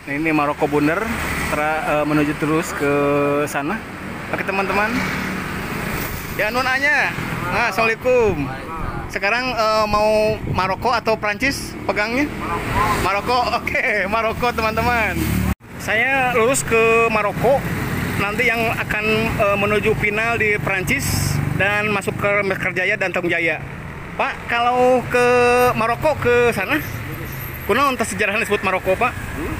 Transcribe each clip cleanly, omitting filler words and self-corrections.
Nah, ini Maroko Bunder menuju terus ke sana. Oke teman-teman. Ya nunanya. Nah, assalamualaikum. Sekarang mau Maroko atau Prancis pegangnya? Maroko. Oke, Maroko teman-teman. Saya lurus ke Maroko. Nanti yang akan menuju final di Prancis dan masuk ke Mekarjaya dan Tamjaya. Pak, kalau ke Maroko ke sana? Kunaon teh sejarahnya disebut Maroko, Pak?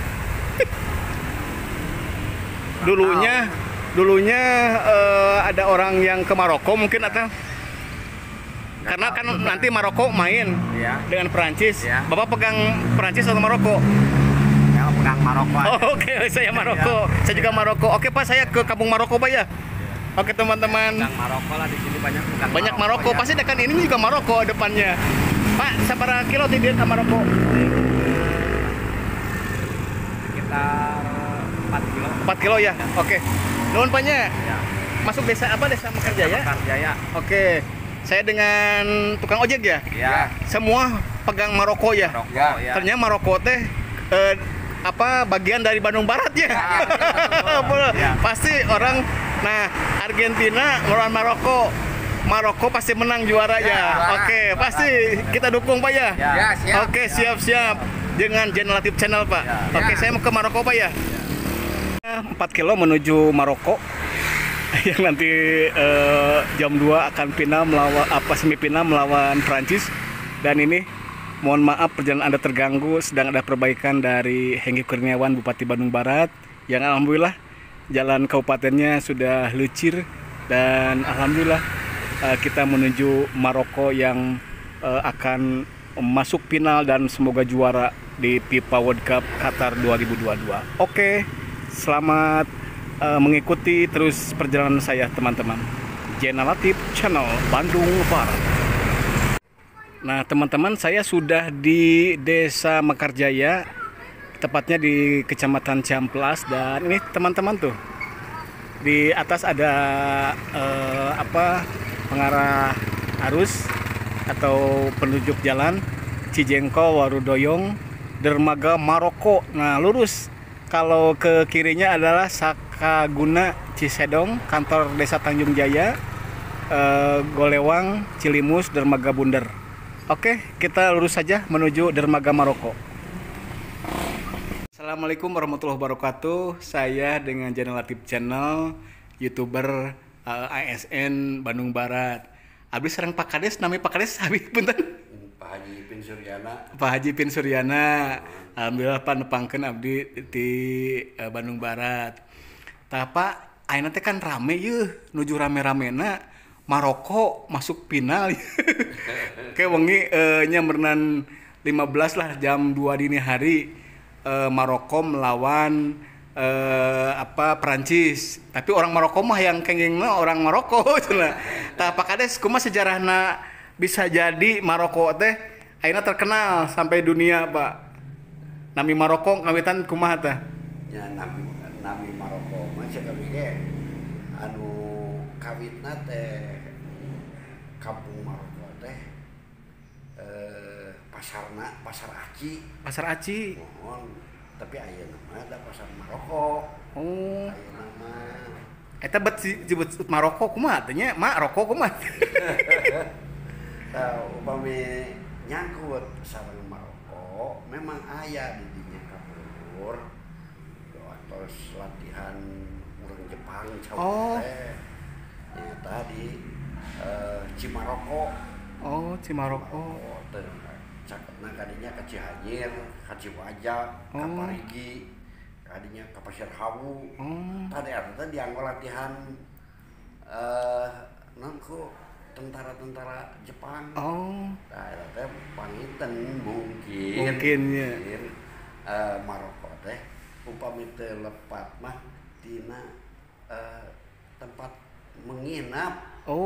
Dulunya ada orang yang ke Maroko mungkin atau karena kan nanti Maroko main ya dengan Perancis. Ya. Bapak pegang Perancis atau Maroko? Ya, pegang Maroko aja. Oh, oke, saya Maroko. Ya. Saya juga Maroko. Oke, Pak, saya ke kampung Maroko, Pak ya. Oke, teman-teman. Pegang Maroko lah di sini banyak Maroko. Ya. Pasti dekat ini juga Maroko depannya. Pak, seberapa kilo tidak ke Maroko? Sekitar 4 kilo. 4 kilo ya. Oke. Nuhun Paknya. Ya. Masuk desa apa? Desa Mekarjaya? Mekarjaya. Oke. Saya dengan tukang ojek ya? Ya. Semua pegang Maroko ya? Maroko, ya. Ternyata Maroko teh bagian dari Bandung Barat ya? Ya. Pasti orang, nah Argentina melawan Maroko. Maroko pasti menang juara ya. Oke, pasti kita dukung Pak ya? Ya, siap. Oke, siap-siap. Dengan Channel Latif Channel Pak. Ya. Oke, saya mau ke Maroko Pak ya? 4 kilo menuju Maroko. Yang nanti jam 2 akan final semifinal melawan Prancis. Dan ini mohon maaf perjalanan Anda terganggu, sedang ada perbaikan dari Hengki Kurniawan Bupati Bandung Barat yang alhamdulillah jalan kabupatennya sudah lucir dan alhamdulillah kita menuju Maroko yang akan masuk final dan semoga juara di FIFA World Cup Qatar 2022. Oke, selamat mengikuti terus perjalanan saya teman-teman. Channel Latif Channel Bandung Barat. Nah teman-teman, saya sudah di Desa Mekarjaya, tepatnya di Kecamatan Ciamplas. Dan ini teman-teman tuh di atas ada pengarah arus atau penunjuk jalan Cijengkol, Warudoyong, Dermaga Maroko. Nah lurus. Kalau ke kirinya adalah Sakaguna Cisedong, kantor Desa Tanjung Jaya, Golewang, Cilimus, Dermaga Bunder. Oke, kita lurus saja menuju Dermaga Maroko. Assalamualaikum warahmatullahi wabarakatuh. Saya dengan Channel Latif Channel, YouTuber ASN Bandung Barat. Abis serang Pak Kades, namanya Pak Kades, habis punten. Pak Haji Pin Suryana. Pak Haji Pin Suryana. Alhamdulillah Pak nepangkeun abdi di Bandung Barat. Tah Pak, ayeuna teh kan rame yeuh, nuju rame-ramena Maroko masuk final. Kayak wengi nya berenang 15 lah jam 2 dini hari Maroko melawan Perancis. Tapi orang Maroko mah yang kengingna orang Maroko cenah. Tah Pak Kades kumaha sejarahna bisa jadi Maroko teh ayeuna terkenal sampai dunia, Pak? Nami Maroko kawitan kumaha teh? Ya nami Maroko mah sakali ge anu kawitna teh kampung Maroko teh pasar Aci. Pasar Aci. Mohon, tapi ayeuna mah ada pasar Maroko. Oh. Ayeuna mah Eta bet disebut Maroko kumaha teh nya? Maroko kumaha? Upami nyangkut sareng Maroko memang aya di dinya kapur terus latihan urang Jepang teh ya tadi Cimaroko. Oh, Cimaroko. Cakepna kadinya ka Cianjur, ka Ciwajak, ka Parigi, kadinya ka Pasir Hawu. Tadi eta dianggo latihan nangku tentara-tentara Jepang. Nah, eta panginten mungkin ya. Maroko teh upami teu lepat mah tina tempat menginap.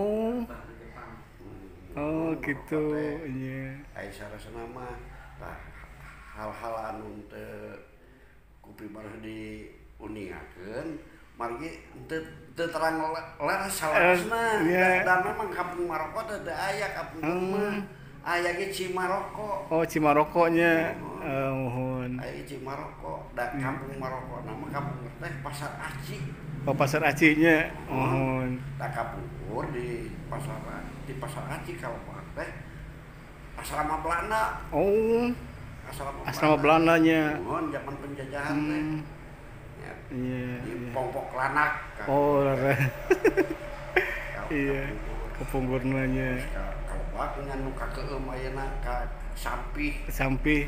Gitu. Iya. Aya sarasana mah hal-hal anu teu kupibareh diuningakeun margi teu terang leres salarasna. Dan memang kampung Maroko teh aya kampung mah aya ge Cimaroko. Oh, Cimaroko-nya. Mohon. Aya Cimaroko, da kampung Maroko nama kampung teh Pasar Aci. Oh, Pasar Aci-nya. Mohon. Da kapungkur di Pasar Aci kalau teh asrama Belanda. Oh, asrama Belandanya. Mohon zaman penjajahan teh. Ya, Iya. di Pongpok Lanak. Oh, rara. Kalau Iya. Kepungkurnanya. kalau aku nganu ka keum ayeuna ka Sampih. Sampih.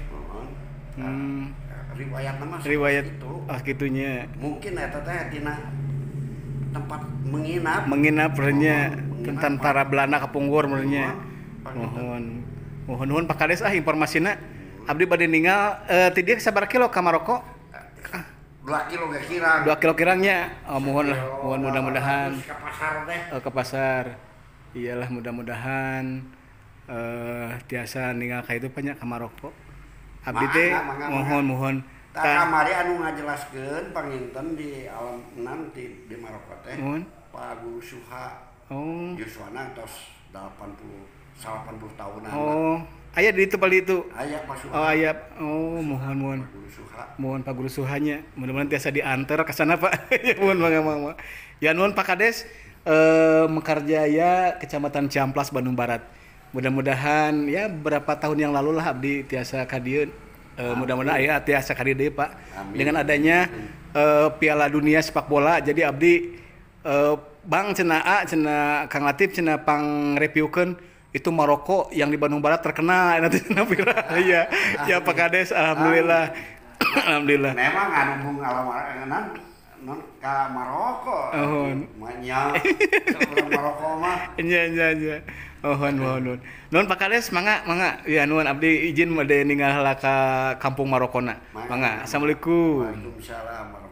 Riwayat nama Riwayat itu. gitunya. Mungkin eta teh tina tempat menginap. Menginapnya Menginap, tentara Belanda kepungkur merenya. Mohon. Mohon Pak Kades informasina. Abdi bade ningal ti dieu sabaraha kilo ka Maroko? 2 kilo gak kirang. 2 kilo kirangnya. Oh, mohon mudah-mudahan Ke pasar teh. ke pasar. Iyalah mudah-mudahan tiasa ningal ka itu banyak ka Maroko. Abdi teh mohon Tak kamari anu ngajelaskeun panginten di alam enam di Maroko teh. Pak Guru Suha. Oh. Yuswana tos 80 tahunan. Oh, aya di itu bali itu. Aya Pak Suha. Oh, aya. Oh, mohon. Pak Guru Suha. Mohon Pak Guru Suhanya. Mudah-mudahan tiasa diantar ke sana, Pak. Mohon mangga. Ya nuhun Pak Kades. Mekarjaya, Kecamatan Ciamplas, Bandung Barat. Mudah-mudahan ya beberapa tahun yang lalu lah abdi tiasa ka dieu. Mudah-mudahan aya tiasa ka dieu Pak. Amin. Dengan adanya Piala Dunia sepak bola, jadi abdi Bang cenah Kang Latif cenah pangreviewkeun itu Maroko yang di Bandung Barat terkenal nanti cenah viral. Iya. Ya Pak Kades, alhamdulillah. Alhamdulillah. Memang anu bung alamaran non ka Maroko. Manya. Orang Maroko mah. Iya. Mohon. Nuhun Pak Kades, mangga. Ya nuhun abdi izin bade ninggal ka kampung Marokona. Mangga. Assalamualaikum. Waalaikumsalam.